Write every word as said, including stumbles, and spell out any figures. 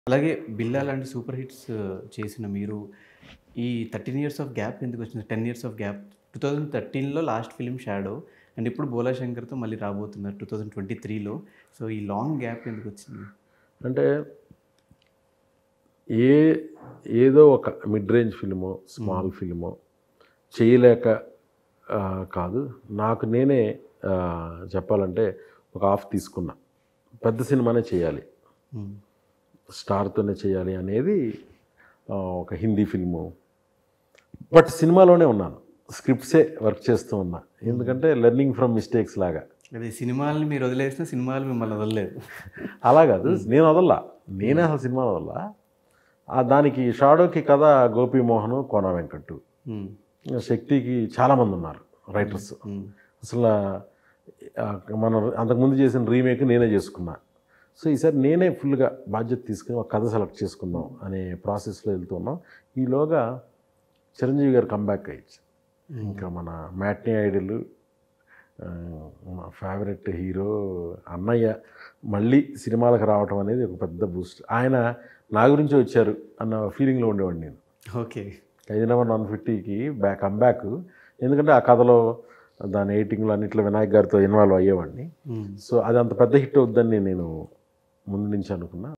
అలాగే 'బిల్లా' లాంటి super hits చేసిన మీరు, ఈ థర్టీన్ ఇయర్స్ ఆఫ్ గ్యాప్ ఎందుకొచ్చింది? Ten years of gap. Two thousand థర్టీన్‌లో లాస్ట్ ఫిల్మ్ 'షాడో' అండ్ ఇప్పుడు 'భోలా శంకర్‌తో' మళ్ళీ రాబోతున్నారు టూ థౌసండ్ ట్వంటీ త్రీలో. సో, ఈ లాంగ్ గ్యాప్ ఎందుకొచ్చింది? అంటే ఏ ఏదో ఒక మిడ్ రేంజ్ ఫిల్మో, స్మాల్ ఫిల్మో చేయలేక ఆహ్, కాదు. నాకు నేనే ఆహ్, చెప్పాలంటే ఒక ఆఫ్ తీసుకున్నా. పెద్ద సినిమానే చేయాలి. హ్మ్. స్టార్‌తోనే చేయాలి అనేది ఆహ్, ఒక హిందీ ఫిల్ము. బట్ సినిమాలోనే ఉన్నాను. స్క్రిప్ట్సే వర్క్ చేస్తూ ఉన్నా. ఎందుకంటే లెర్నింగ్ ఫ్రమ్ మిస్టేక్స్ లాగా. అది సినిమాలని మీరు వదిలేసినా, సినిమాలు మిమ్మల్ని వదలలేదు. అలా కాదు. నేను వదలలా. నేనే అసలు సినిమా వదలలా. ఆ దానికి 'షాడో'కి కథ గోపీమోహను, కోన వెంకట్. హ్మ్. శక్తికి చాలామంది ఉన్నారు రైటర్స్. హ్మ్. అసలు ఆహ్, మనం అంతకుముందు చేసిన రీమేక్ నేనే చేసుకున్నా. సో, ఈసారి నేనే ఫుల్‌గా బాధ్యత తీసుకొని ఒక కథ సెలెక్ట్ చేసుకుందాం అనే ప్రాసెస్‌లో వెళ్తూ ఉన్నాం. ఈలోగా చిరంజీవి గారు కమ్‌బ్యాక్ అయ్యొచ్చు. ఇంకా మన మ్యాట్నీ ఐడల్, ఆహ్, మా ఫేవరెట్ హీరో అన్నయ్య మళ్ళీ సినిమాలకు రావటం అనేది ఒక పెద్ద బూస్ట్. ఆయన నా గురించే వచ్చారు అన్న ఫీలింగ్‌లో ఉండేవాడిని నేను. ఓకే. 'ఖైదీ నంబర్ వన్ ఫిఫ్టీకి' బ్యాక్ కమ్‌బ్యాక్. ఎందుకంటే ఆ కథలో దాని ఎడిటింగ్‌లో అన్నిట్లో వినాయక్ గారితో ఇన్వాల్వ్ అయ్యేవాడిని. హ్మ్. సో, అది అంత పెద్ద హిట్ అవుద్దని నేను ముందు నుంచి అనుకున్నా.